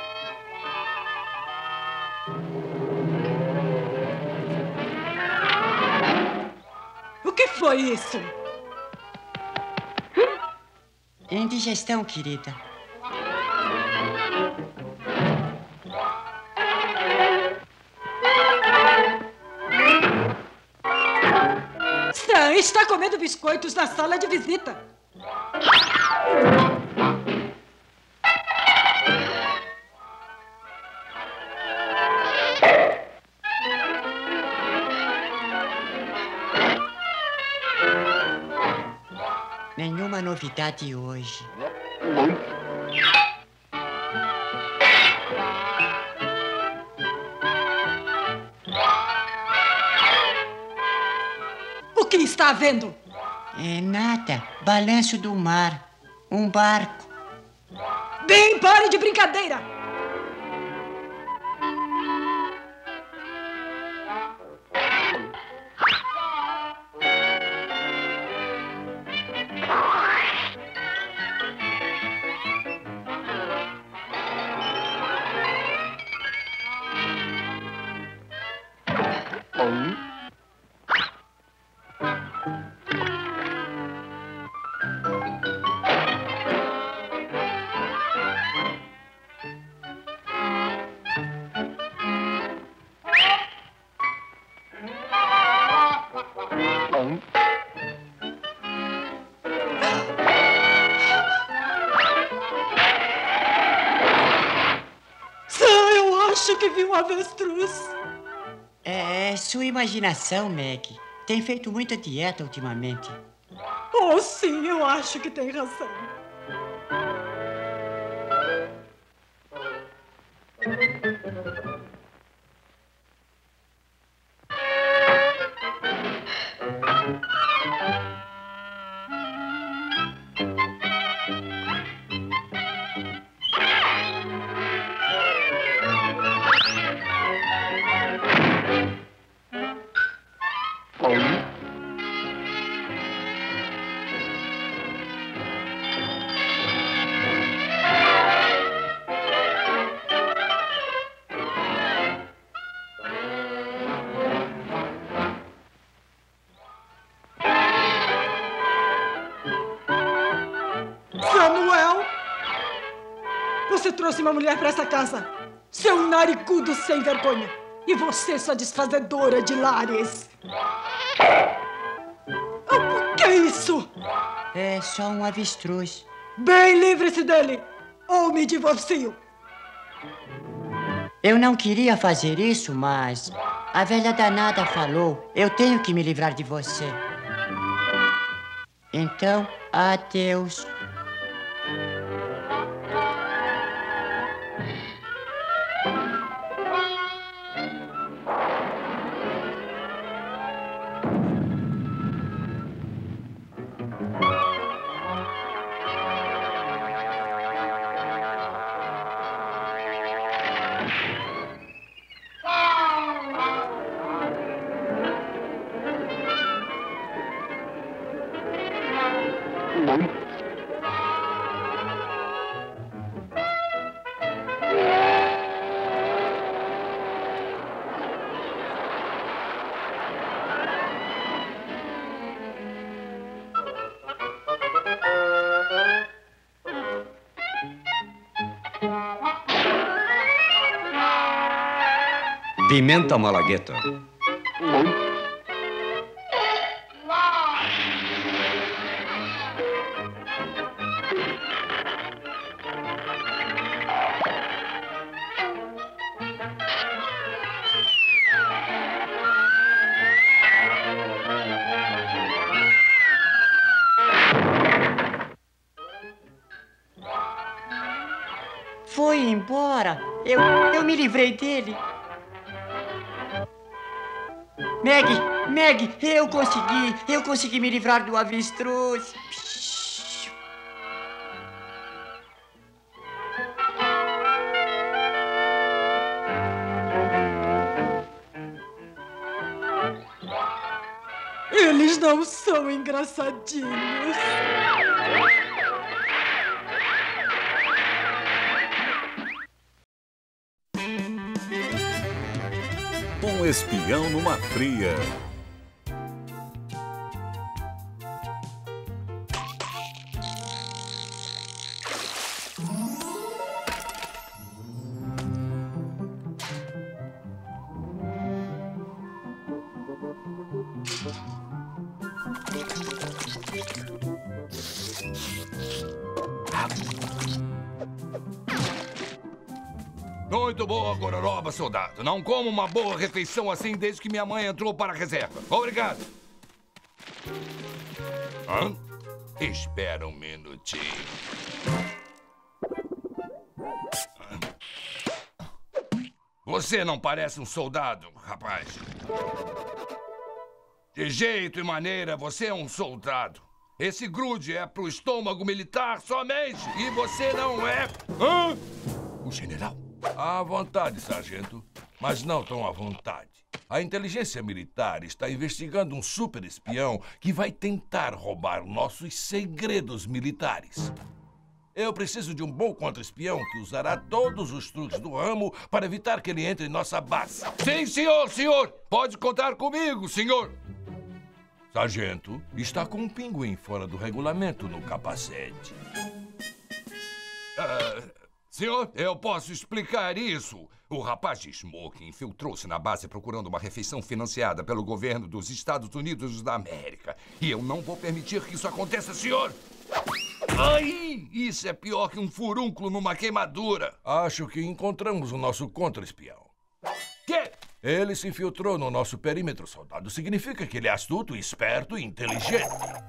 O que foi isso? Indigestão, querida. Sam está comendo biscoitos na sala de visita. Nenhuma novidade hoje. O que está havendo? É nada. Balanço do mar. Um barco. Bem, pare de brincadeira! Acho que vi um avestruz. É, é sua imaginação, Meg. Tem feito muita dieta ultimamente. Oh, sim, eu acho que tem razão. Samuel! Você trouxe uma mulher para essa casa. Seu naricudo sem vergonha. E você, sua desfazedora de lares. O que é isso? É só um avestruz. Bem, livre-se dele, ou me divorcio. Eu não queria fazer isso, mas a velha danada falou. Eu tenho que me livrar de você. Então, adeus. Pimenta malagueta. Foi embora. Eu, eu me livrei dele. Meg, Meg, eu consegui. Eu consegui me livrar do avestruz. Eles não são engraçadinhos. Um espião numa fria. Muito boa, gororoba, soldado. Não como uma boa refeição assim desde que minha mãe entrou para a reserva. Obrigado. Hã? Espera um minutinho. Você não parece um soldado, rapaz. De jeito e maneira, você é um soldado. Esse grude é pro estômago militar somente. E você não é... Hã? O general? À vontade, sargento. Mas não tão à vontade. A inteligência militar está investigando um super espião que vai tentar roubar nossos segredos militares. Eu preciso de um bom contra-espião que usará todos os truques do ramo para evitar que ele entre em nossa base. Sim, senhor, senhor! Pode contar comigo, senhor! Sargento, está com um pinguim fora do regulamento no capacete. Uh, senhor, eu posso explicar isso. O rapaz de smoking infiltrou-se na base procurando uma refeição financiada pelo governo dos Estados Unidos da América. E eu não vou permitir que isso aconteça, senhor! Ai, isso é pior que um furúnculo numa queimadura. Acho que encontramos o nosso contra-espião. Quê? Ele se infiltrou no nosso perímetro, soldado. Significa que ele é astuto, esperto e inteligente.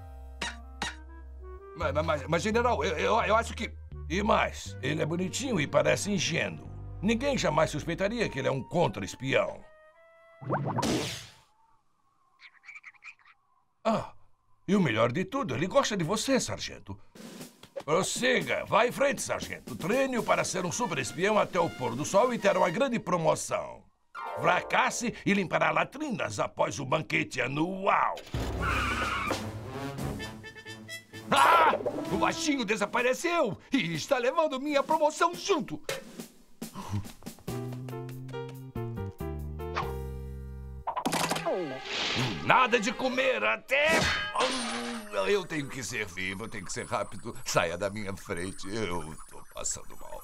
Mas, mas, mas general, eu, eu, eu acho que... E mais, ele é bonitinho e parece ingênuo. Ninguém jamais suspeitaria que ele é um contra-espião. Ah, e o melhor de tudo, ele gosta de você, sargento. Prossiga, vá em frente, sargento. Treine-o para ser um super-espião até o pôr do sol e ter uma grande promoção. Fracasse e limpará latrinas após o banquete anual. Ah! O baixinho desapareceu e está levando minha promoção junto. Nada de comer até... Eu tenho que ser vivo, eu tenho que ser rápido. Saia da minha frente, eu tô passando mal.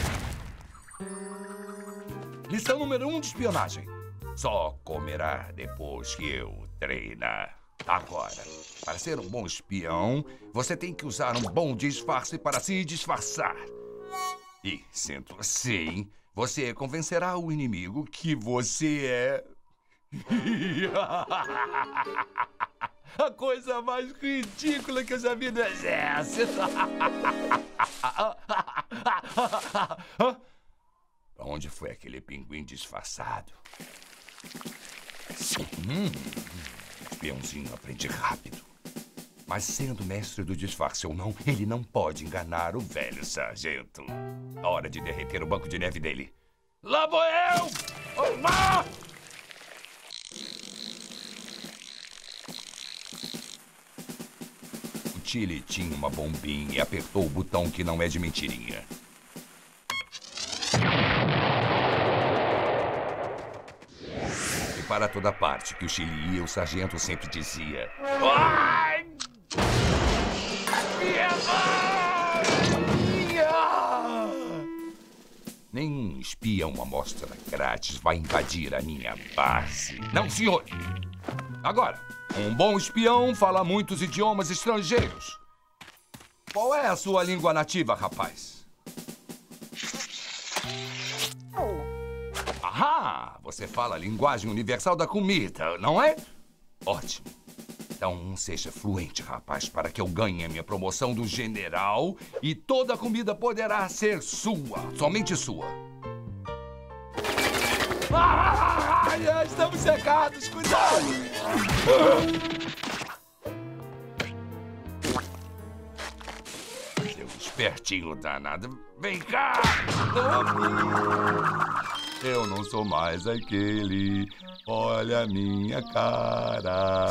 Lição número um de espionagem. Só comerá depois que eu treinar. Agora, para ser um bom espião, você tem que usar um bom disfarce para se disfarçar. E, sendo assim, você convencerá o inimigo que você é... A coisa mais ridícula que eu já vi no exército. Onde foi aquele pinguim disfarçado? Hum, espiãozinho aprende rápido. Mas sendo mestre do disfarce ou não, ele não pode enganar o velho sargento. Hora de derreter o banco de neve dele. Lá vou eu! Olá! O Chile tinha uma bombinha e apertou o botão que não é de mentirinha. E para toda parte que o Chile ia, o sargento sempre dizia... Ai! Minha mãe! Nenhum espião amostra grátis vai invadir a minha base. Não, senhor! Agora, um bom espião fala muitos idiomas estrangeiros. Qual é a sua língua nativa, rapaz? Ahá! Você fala a linguagem universal da comida, não é? Ótimo. Então seja fluente, rapaz, para que eu ganhe a minha promoção do general e toda a comida poderá ser sua, somente sua. Ai, ai, estamos cercados, cuidado! Seu espertinho danado, vem cá! Eu não sou mais aquele, olha a minha cara.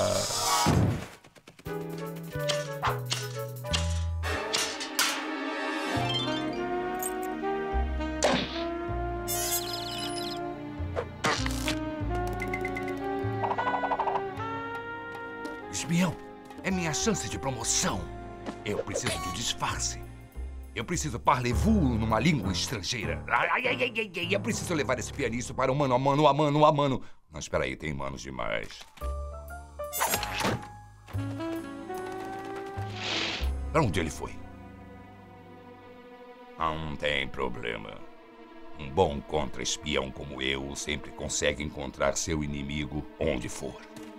Espião, é minha chance de promoção. Eu preciso de disfarce. Eu preciso parlez-vous numa língua estrangeira. Ai, ai, ai, ai, ai, eu preciso levar esse pianista para um mano a mano, a mano, a mano. Não, espera aí, tem manos demais. Para onde ele foi? Não tem problema. Um bom contra-espião como eu sempre consegue encontrar seu inimigo onde for.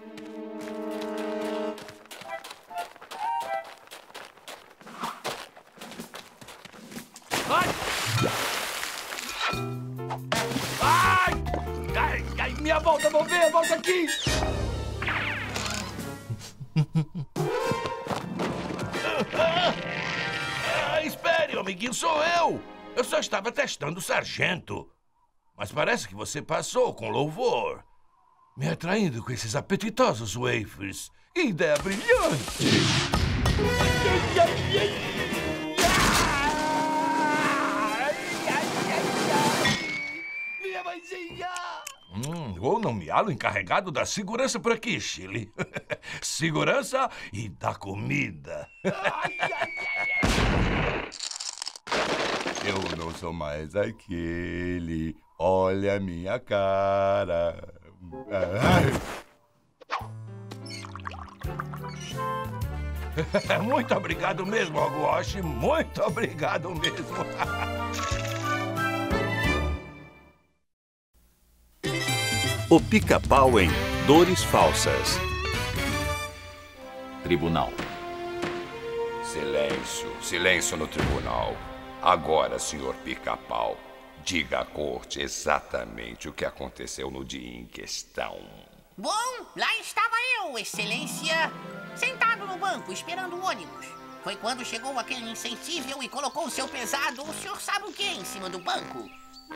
Minha volta, vou ver, volta aqui! Ah, espere, amiguinho, sou eu! Eu só estava testando o sargento. Mas parece que você passou com louvor. Me atraindo com esses apetitosos wafers. Que ideia brilhante! Minha mãezinha! Hum, ou nomeá-lo encarregado da segurança por aqui, Chile. Segurança e da comida. Ai, ai, ai, ai. Eu não sou mais aquele. Olha a minha cara. Ai. Muito obrigado mesmo, Hogwash. Muito obrigado mesmo. O Pica-Pau em Dores Falsas. Tribunal. Silêncio, silêncio no tribunal. Agora, senhor Pica-Pau, diga à corte exatamente o que aconteceu no dia em questão. Bom, lá estava eu, excelência, sentado no banco esperando o ônibus. Foi quando chegou aquele insensível e colocou o seu pesado, o senhor sabe o que, em cima do banco.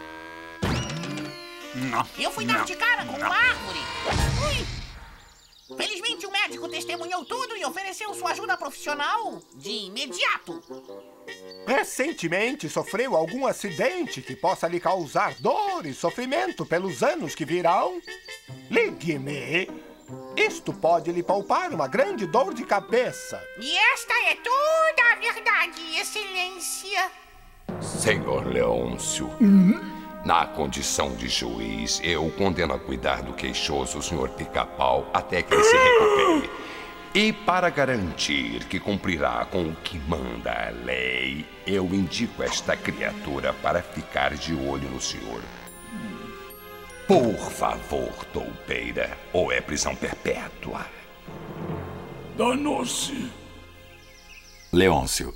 Não, eu fui dar não, de cara com não. uma árvore. Ui. Felizmente o médico testemunhou tudo e ofereceu sua ajuda profissional de imediato. Recentemente sofreu algum acidente que possa lhe causar dor e sofrimento pelos anos que virão? Ligue-me. Isto pode lhe poupar uma grande dor de cabeça. E esta é toda a verdade, excelência. Senhor Leôncio, na condição de juiz, eu o condeno a cuidar do queixoso o senhor Pica-Pau até que ele se recupere. E para garantir que cumprirá com o que manda a lei, eu indico esta criatura para ficar de olho no senhor. Por favor, toupeira, ou é prisão perpétua. Danou-se. Leôncio.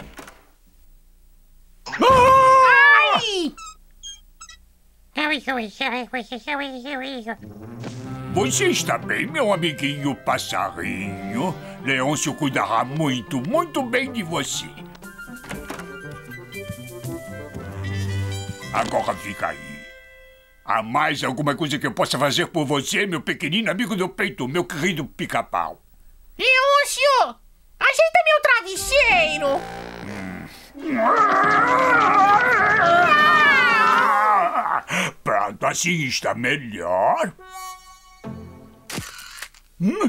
Ai! Você está bem, meu amiguinho passarinho? Leôncio cuidará muito, muito bem de você. Agora fica aí. Há mais alguma coisa que eu possa fazer por você, meu pequenino amigo do peito, meu querido Pica-Pau? Leôncio! Ajeita meu travesseiro! Hum. Pronto, assim está melhor. Hum?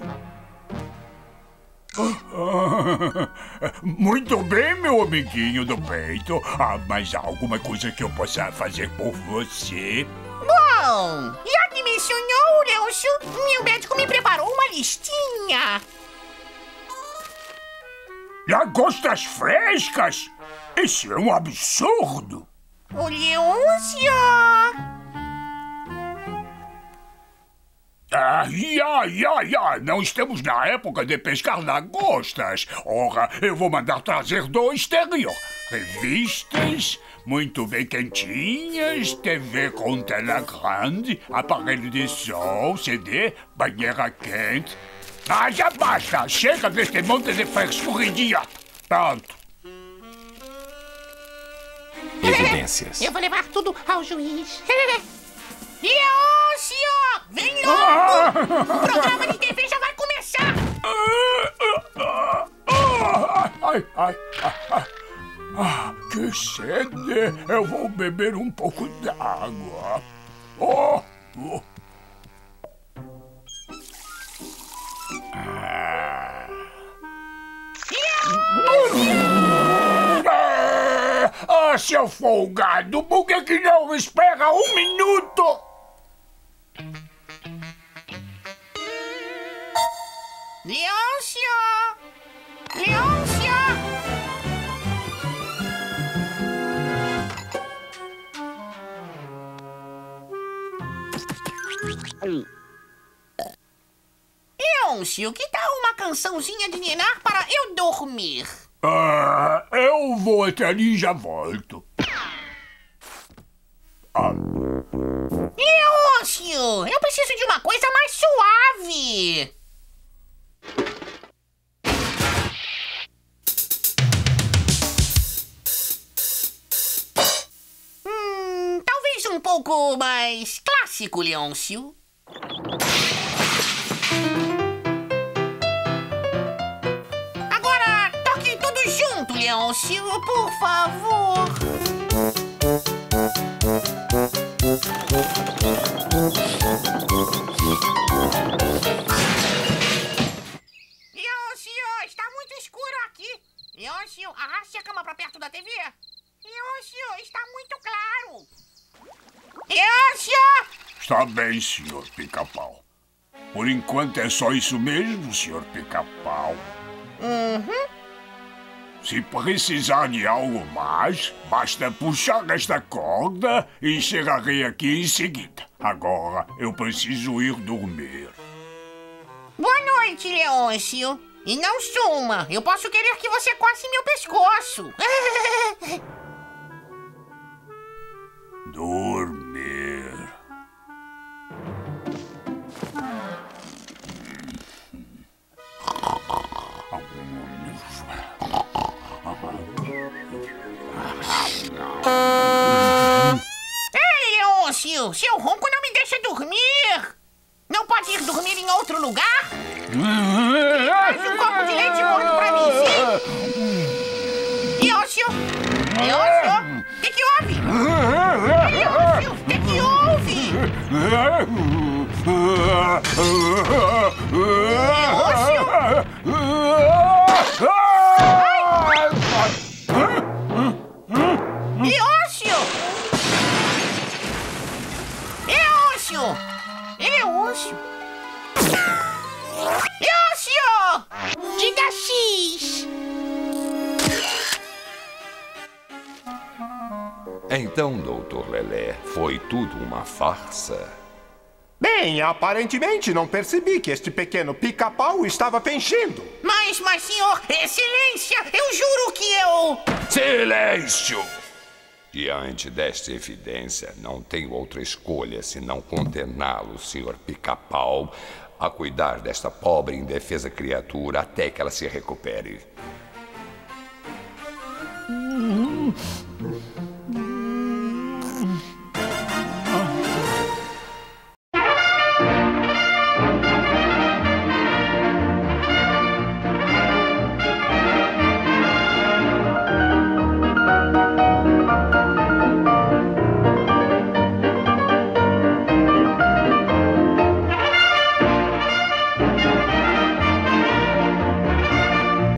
Muito bem, meu amiguinho do peito. Há mais alguma coisa que eu possa fazer por você? Bom, já que mencionou, Leôncio, meu médico me preparou uma listinha. Lagostas frescas? Isso é um absurdo. O Leôncio... Ai, ai, ai, ai, não estamos na época de pescar lagostas. Ora, eu vou mandar trazer do exterior revistas, muito bem quentinhas, T V com tela grande, aparelho de som, C D, banheira quente. Ah, já basta! Chega deste monte de frescura idiota! Pronto. Evidências. Eu vou levar tudo ao juiz. Leôncio! Vem logo! O programa de T V já vai começar! Ai, ai, ai, ai. Ah, que sede! Eu vou beber um pouco d'água. Oh, oh. Ah. Ah, seu folgado, por que que não espera um minuto? Leôncio! Leôncio! Leôncio, que tal uma cançãozinha de ninar para eu dormir? Ah, eu vou até ali e já volto. Ah. Leôncio, eu preciso de uma coisa mais suave. Hum, talvez um pouco mais clássico, Leôncio. Agora, toque tudo junto, Leôncio, por favor. Leôncio, está muito escuro aqui. Leôncio, arraste a cama para perto da T V. Leôncio, está muito claro. Leôncio! Está bem, senhor Pica-Pau. Por enquanto é só isso mesmo, senhor Pica-Pau. Uhum. Se precisar de algo mais, basta puxar esta corda e chegarei aqui em seguida. Agora eu preciso ir dormir. Boa noite, Leôncio. E não suma. Eu posso querer que você coce meu pescoço. Dormir. Ei, Leôncio, seu ronco não me deixa dormir. Não pode ir dormir em outro lugar? Traz um copo de leite morno pra mim, sim? Leôncio? Leôncio? O que que houve? Leôncio, o que que houve? Leôncio! Leôncio! Leôncio! Leôncio! Diga X! Então, doutor Lelé, foi tudo uma farsa? Bem, aparentemente não percebi que este pequeno pica-pau estava fingindo. Mas, mas, senhor, excelência, eu juro que eu... Silêncio! Diante desta evidência, não tenho outra escolha senão condená-lo, senhor Pica-Pau, a cuidar desta pobre e indefesa criatura até que ela se recupere.